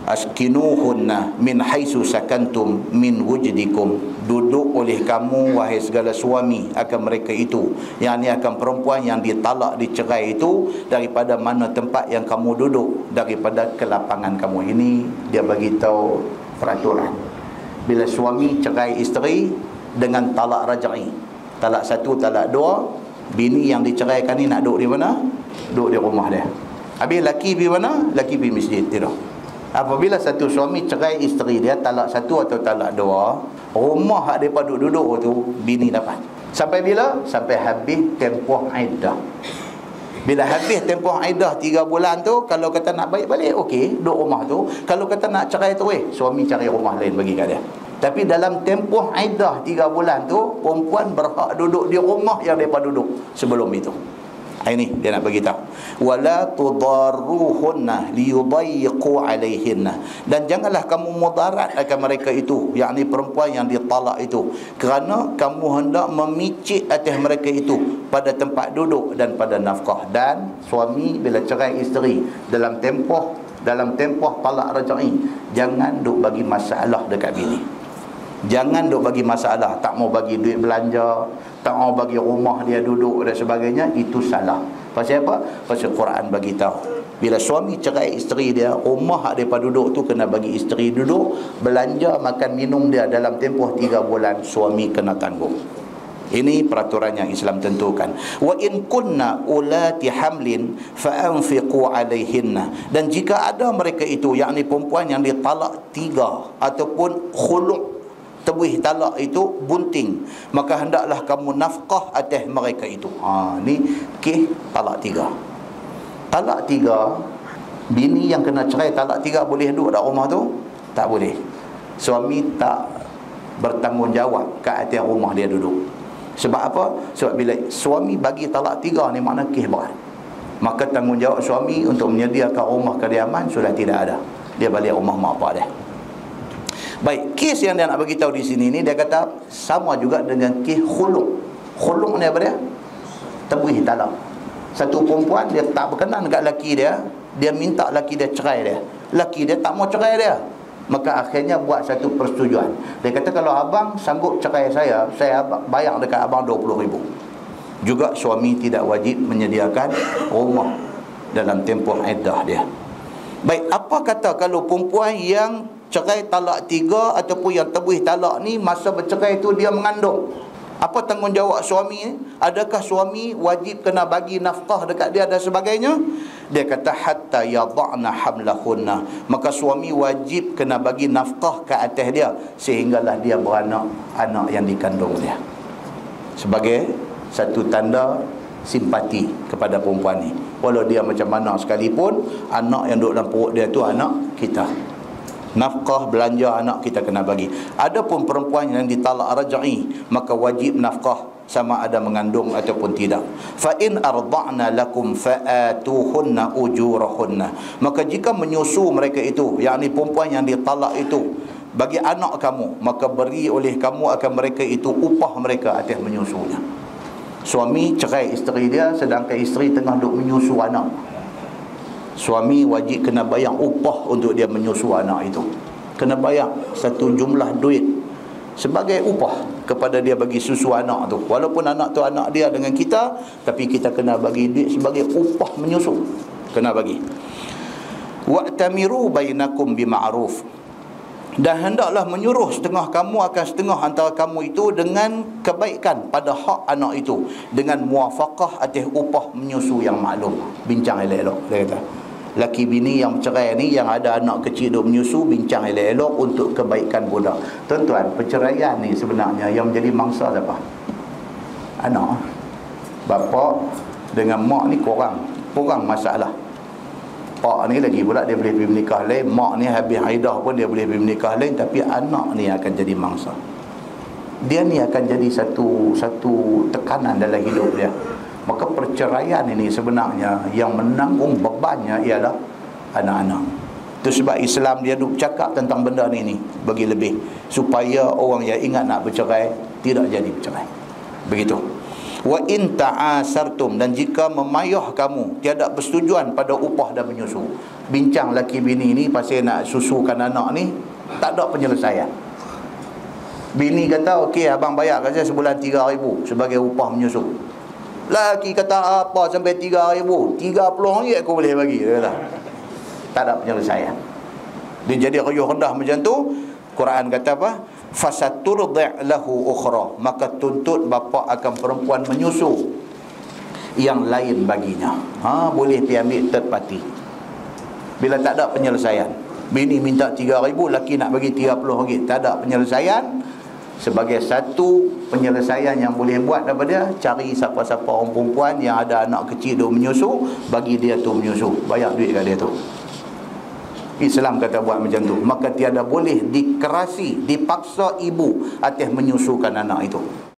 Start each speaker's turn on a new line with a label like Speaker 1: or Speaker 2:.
Speaker 1: askinuhunna min haitsu sakantum min wujdikum, duduk oleh kamu wahai segala suami akan mereka itu, yang ni akan perempuan yang ditalak, dicerai itu, daripada mana tempat yang kamu duduk, daripada kelapangan kamu. Ini dia bagi tahu peraturan. Bila suami cerai isteri dengan talak raj'i, talak satu, talak dua, bini yang diceraikan ni nak duduk di mana? Duduk di rumah dia. Habis laki pergi mana? Laki pergi masjid tidur. Apabila satu suami cerai isteri dia, talak satu atau talak dua, rumah hak mereka duduk tu bini dapat. Sampai bila? Sampai habis tempoh iddah. Bila habis tempoh iddah 3 bulan tu, kalau kata nak balik okey, duduk rumah tu. Kalau kata nak cerai tu, suami cari rumah lain bagi kat dia. Tapi dalam tempoh iddah 3 bulan tu, perempuan berhak duduk di rumah yang mereka duduk sebelum itu. Ini dia nak bagi tahu. Wala tudarruhunna liyudayyiqu alaihinna, dan janganlah kamu mudarat akan mereka itu, yakni perempuan yang ditalak itu, kerana kamu hendak memicik atas mereka itu pada tempat duduk dan pada nafkah. Dan suami bila cerai isteri dalam tempoh talak raj'i, jangan duk bagi masalah dekat bini. Jangan duk bagi masalah, tak mau bagi duit belanja, tak mau bagi rumah dia duduk dan sebagainya. Itu salah. Pasal apa? Pasal Quran bagi tahu, bila suami cerai isteri dia, rumah hak depa duduk tu kena bagi isteri duduk, belanja makan minum dia dalam tempoh 3 bulan suami kena tanggung. Ini peraturan yang Islam tentukan. Wa in kunna ulati hamlin fa anfiqu alaihinna, dan jika ada mereka itu, yakni perempuan yang ditalak 3 ataupun khulu', tebuih talak itu bunting, maka hendaklah kamu nafkah atas mereka itu. Ni kes talak 3. Talak 3, bini yang kena cerai talak 3 boleh duduk dalam rumah tu? Tak boleh. Suami tak bertanggungjawab ke atas rumah dia duduk. Sebab apa? Sebab bila suami bagi talak 3 ni makna kes berat, maka tanggungjawab suami untuk menyediakan rumah kediaman sudah tidak ada. Dia balik rumah mak bapak dia. Baik, kes yang dia nak bagi tahu di sini ni, dia kata sama juga dengan kes khulu'. Khulu' ni apa dia? Tebuih talak. Satu perempuan dia tak berkenan dekat laki dia, dia minta laki dia cerai dia. Laki dia tak mau cerai dia. Maka akhirnya buat satu persetujuan. Dia kata kalau abang sanggup cerai saya bayar dekat abang 20,000. Juga suami tidak wajib menyediakan rumah dalam tempoh iddah dia. Baik, apa kata kalau perempuan yang cerai talak 3 ataupun yang tebuih talak ni, masa bercerai tu dia mengandung? Apa tanggungjawab suami? Adakah suami wajib kena bagi nafkah dekat dia dan sebagainya? Dia kata hatta yadha'na hamlahunna, maka suami wajib kena bagi nafkah ke atas dia sehinggalah dia beranak, anak yang dikandung dia. Sebagai satu tanda simpati kepada perempuan ni, walau dia macam mana sekalipun, anak yang duduk dalam perut dia tu anak kita. Nafkah belanja anak kita kena bagi. Adapun perempuan yang ditalak raj'i, maka wajib nafkah sama ada mengandung ataupun tidak. Fa in arda'na lakum fa'atuhunna ujurahunna, maka jika menyusu mereka itu, yakni perempuan yang ditalak itu, bagi anak kamu, maka beri oleh kamu akan mereka itu upah mereka atas menyusunya. Suami cerai isteri dia sedangkan isteri tengah duk menyusu anak, suami wajib kena bayar upah untuk dia menyusu anak itu. Kena bayar satu jumlah duit sebagai upah kepada dia bagi susu anak tu. Walaupun anak tu anak dia dengan kita, tapi kita kena bagi duit sebagai upah menyusu. Kena bagi. Wa'tamiru bainakum bima'ruf, dan hendaklah menyuruh setengah kamu akan setengah antara kamu itu dengan kebaikan pada hak anak itu, dengan muafakah atas upah menyusu yang maklum. Bincang elok-elok, dia kata. Laki bini yang bercerai ni, yang ada anak kecil duk menyusu, bincang elok-elok untuk kebaikan budak. Tuan-tuan, perceraian ni sebenarnya yang menjadi mangsa siapa? Anak. Bapa dengan mak ni kurang masalah. Pak ni lagi pula dia boleh pergi menikah lain, mak ni habis haidah pun dia boleh pergi menikah lain, tapi anak ni akan jadi mangsa. Dia ni akan jadi satu tekanan dalam hidup dia. Maka perceraian ini sebenarnya yang menanggung bebannya ialah anak-anak. Itu sebab Islam dia duk cakap tentang benda ni bagi lebih, supaya orang yang ingat nak bercerai tidak jadi bercerai. Begitu. Wa in ta'asartum, dan jika memayah kamu, tiada persetujuan pada upah dan menyusu. Bincang laki bini ni pasal nak susukan anak ni, tak ada penyelesaian. Bini kata, okey abang bayar kat saya sebulan 3,000 sebagai upah menyusu. Laki kata, apa sampai 3,000? 30 ringgit aku boleh bagi, dia kata. Tak ada penyelesaian. Dia jadi riuh rendah macam tu. Quran kata apa? Fasaturdi' lahu ukhra, maka tuntut bapa akan perempuan menyusu yang lain baginya. Boleh pi ambil third party. Bila tak ada penyelesaian, bini minta 3,000, laki nak bagi 30 ringgit, tak ada penyelesaian. Sebagai satu penyelesaian yang boleh buat daripada dia, cari siapa-siapa orang perempuan yang ada anak kecil duk menyusu, bagi dia tu menyusu, bayar duit kat dia tu. Islam kata buat macam tu. Maka tiada boleh dikerasi, dipaksa ibu atas menyusukan anak itu.